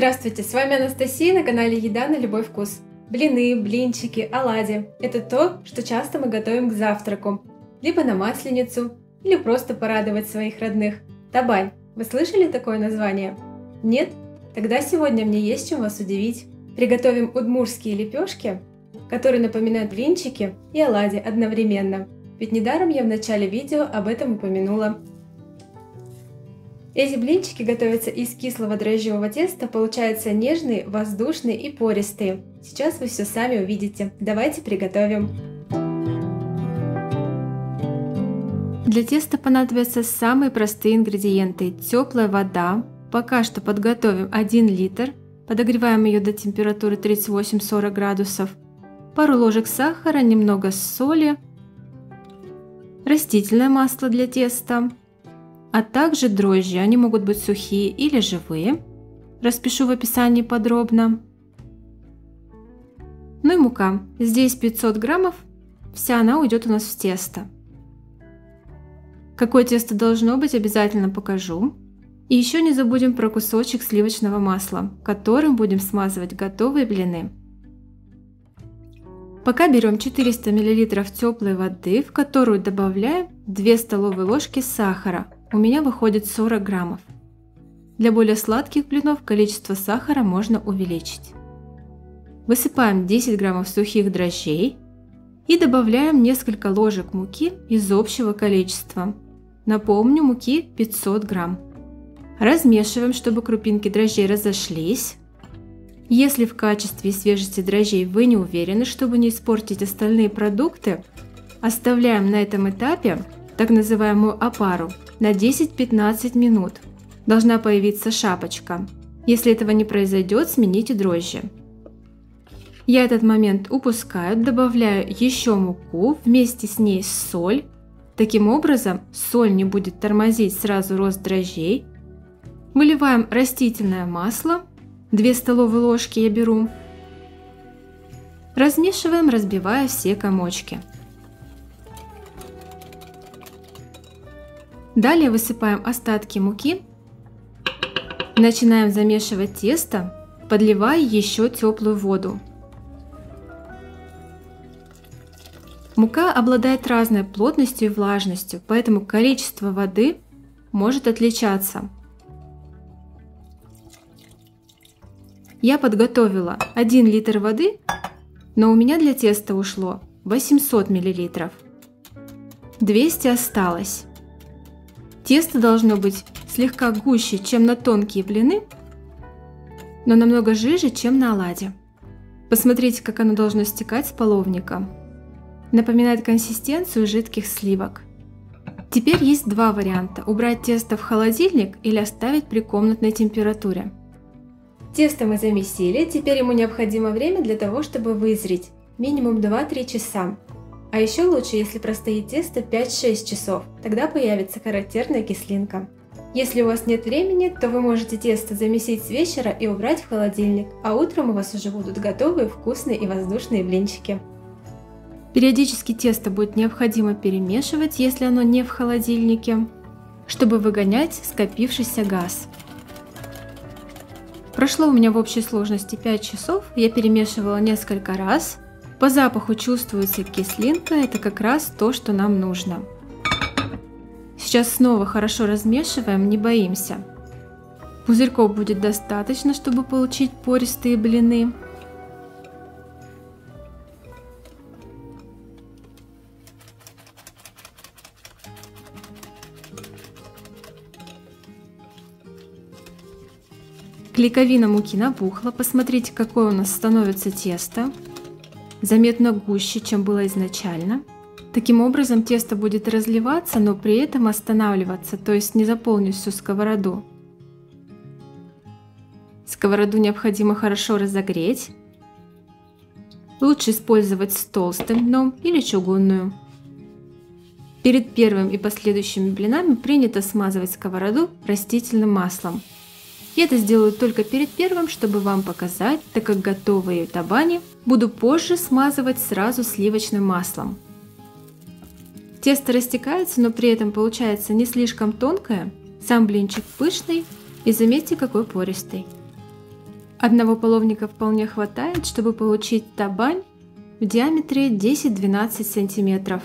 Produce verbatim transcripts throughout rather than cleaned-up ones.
Здравствуйте, с вами Анастасия на канале Еда на любой вкус. Блины, блинчики, оладьи – это то, что часто мы готовим к завтраку, либо на Масленицу, или просто порадовать своих родных. Табань, вы слышали такое название? Нет? Тогда сегодня мне есть чем вас удивить. Приготовим удмуртские лепешки, которые напоминают блинчики и оладьи одновременно. Ведь недаром я в начале видео об этом упомянула. Эти блинчики готовятся из кислого дрожжевого теста, получаются нежные, воздушные и пористые. Сейчас вы все сами увидите. Давайте приготовим. Для теста понадобятся самые простые ингредиенты. Теплая вода. Пока что подготовим один литр. Подогреваем ее до температуры тридцать восемь — сорок градусов. Пару ложек сахара, немного соли. Растительное масло для теста. А также дрожжи, они могут быть сухие или живые. Распишу в описании подробно. Ну и мука. Здесь пятьсот граммов, вся она уйдет у нас в тесто. Какое тесто должно быть, обязательно покажу. И еще не забудем про кусочек сливочного масла, которым будем смазывать готовые блины. Пока берем четыреста миллилитров теплой воды, в которую добавляем две столовые ложки сахара. У меня выходит сорок граммов. Для более сладких блинов количество сахара можно увеличить. Высыпаем десять граммов сухих дрожжей и добавляем несколько ложек муки из общего количества. Напомню, муки пятьсот грамм. Размешиваем, чтобы крупинки дрожжей разошлись. Если в качестве и свежести дрожжей вы не уверены, чтобы не испортить остальные продукты, оставляем на этом этапе так называемую опару на десять-пятнадцать минут. Должна появиться шапочка. Если этого не произойдет, смените дрожжи. Я этот момент упускаю, добавляю еще муку, вместе с ней соль. Таким образом, соль не будет тормозить сразу рост дрожжей. Выливаем растительное масло, две столовые ложки я беру. Размешиваем, разбивая все комочки. Далее высыпаем остатки муки. Начинаем замешивать тесто, подливая еще теплую воду. Мука обладает разной плотностью и влажностью, поэтому количество воды может отличаться. Я подготовила один литр воды, но у меня для теста ушло восемьсот миллилитров. двести осталось. Тесто должно быть слегка гуще, чем на тонкие блины, но намного жиже, чем на оладьи. Посмотрите, как оно должно стекать с половника. Напоминает консистенцию жидких сливок. Теперь есть два варианта: убрать тесто в холодильник или оставить при комнатной температуре. Тесто мы замесили, теперь ему необходимо время для того, чтобы вызреть, минимум два-три часа. А еще лучше, если простоит тесто пять-шесть часов, тогда появится характерная кислинка. Если у вас нет времени, то вы можете тесто замесить с вечера и убрать в холодильник, а утром у вас уже будут готовые вкусные и воздушные блинчики. Периодически тесто будет необходимо перемешивать, если оно не в холодильнике, чтобы выгонять скопившийся газ. Прошло у меня в общей сложности пять часов, я перемешивала несколько раз. По запаху чувствуется кислинка, это как раз то, что нам нужно. Сейчас снова хорошо размешиваем, не боимся. Пузырьков будет достаточно, чтобы получить пористые блины. Клейковина муки набухла, посмотрите, какое у нас становится тесто. Заметно гуще, чем было изначально. Таким образом тесто будет разливаться, но при этом останавливаться, то есть не заполнить всю сковороду. Сковороду необходимо хорошо разогреть. Лучше использовать с толстым дном или чугунную. Перед первым и последующими блинами принято смазывать сковороду растительным маслом. Я это сделаю только перед первым, чтобы вам показать, так как готовые табани буду позже смазывать сразу сливочным маслом. Тесто растекается, но при этом получается не слишком тонкое, сам блинчик пышный и заметьте, какой пористый. Одного половника вполне хватает, чтобы получить табань в диаметре десять-двенадцать сантиметров.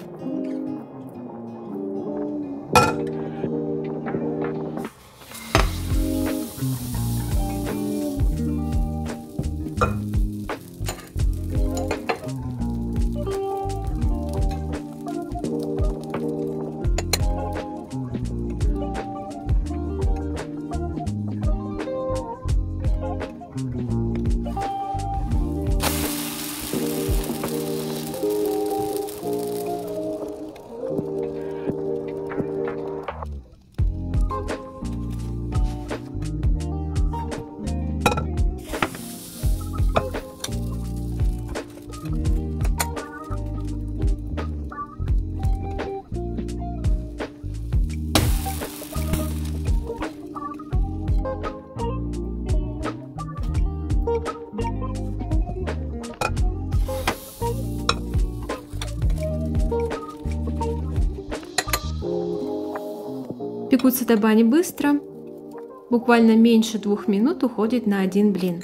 Пекутся табани быстро, буквально меньше двух минут уходит на один блин.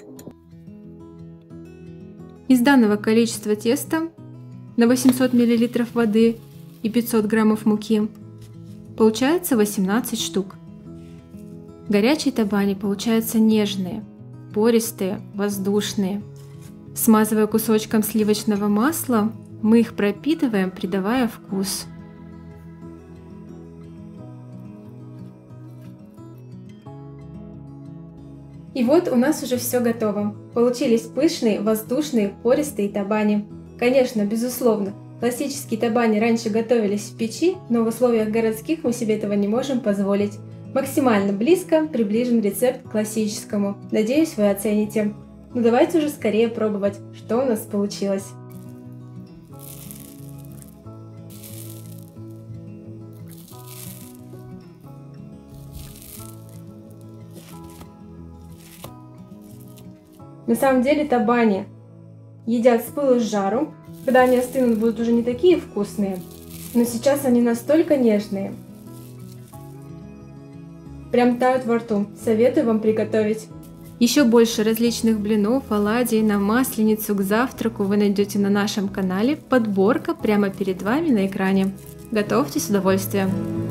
Из данного количества теста на восемьсот миллилитров воды и пятьсот граммов муки получается восемнадцать штук. Горячие табани получаются нежные, пористые, воздушные. Смазывая кусочком сливочного масла, мы их пропитываем, придавая вкус. И вот у нас уже все готово. Получились пышные, воздушные, пористые табани. Конечно, безусловно, классические табани раньше готовились в печи, но в условиях городских мы себе этого не можем позволить. Максимально близко приближен рецепт к классическому. Надеюсь, вы оцените. Ну давайте уже скорее пробовать, что у нас получилось. На самом деле табани едят с пылу с жару. Когда они остынут, будут уже не такие вкусные, но сейчас они настолько нежные. Прям тают во рту. Советую вам приготовить. Еще больше различных блинов, оладий на масленицу к завтраку вы найдете на нашем канале. Подборка прямо перед вами на экране. Готовьте с удовольствием.